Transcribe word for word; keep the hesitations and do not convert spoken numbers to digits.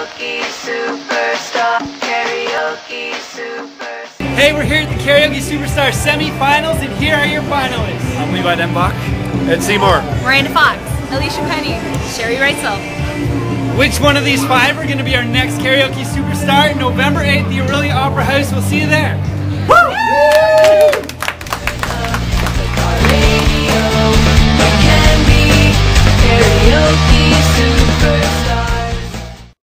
Karaoke Superstar, Karaoke Superstar. Hey, we're here at the Karaoke Superstar semi-finals, and here are your finalists. I'm Levi Denbach. Ed Seymour. Miranda Fox. Alicia Penny. Sherry Reitzel. Which one of these five are going to be our next Karaoke Superstar? November eighth, the Aurelia Opera House. We'll see you there. Woo!